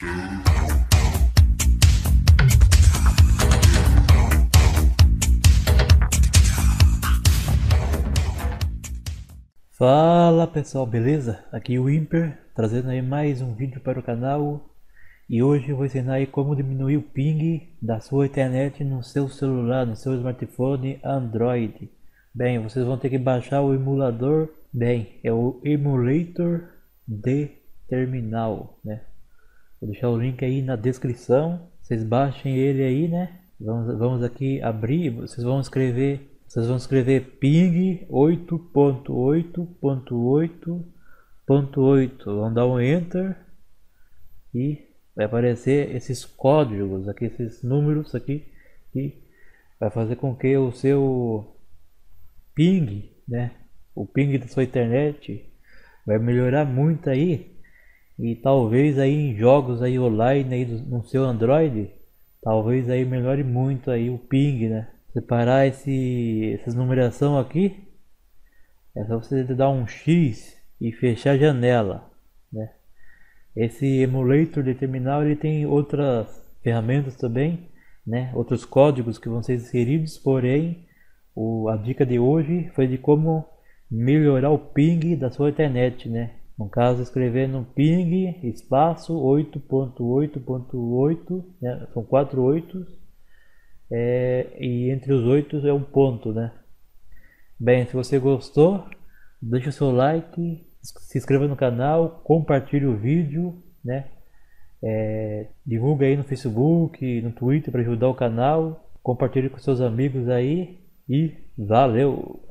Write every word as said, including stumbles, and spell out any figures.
Fala pessoal, beleza? Aqui é o Imper, trazendo aí mais um vídeo para o canal. E hoje eu vou ensinar aí como diminuir o ping da sua internet no seu celular, no seu smartphone Android. Bem, vocês vão ter que baixar o emulador, bem, é o Emulator de Terminal, né? Vou deixar o link aí na descrição, vocês baixem ele aí, né? Vamos, vamos aqui abrir, vocês vão escrever Vocês vão escrever ping oito ponto oito ponto oito ponto oito, vão dar um enter e vai aparecer esses códigos aqui, esses números aqui, que vai fazer com que o seu ping, né, o ping da sua internet vai melhorar muito aí. E talvez aí em jogos aí online aí no seu Android, talvez aí melhore muito aí o ping, né? Separar esse, essas numeração aqui, é só você dar um X e fechar a janela, né? Esse emulator de terminal ele tem outras ferramentas também, né? Outros códigos que vão ser inseridos, porém o, a dica de hoje foi de como melhorar o ping da sua internet, né? No caso, escrevendo ping espaço oito ponto oito ponto oito, né? São quatro oitos. É, e entre os oito é um ponto, né? Bem, se você gostou, deixa o seu like, se inscreva no canal, compartilhe o vídeo, né? É, divulga aí no Facebook, no Twitter para ajudar o canal, compartilhe com seus amigos aí e valeu!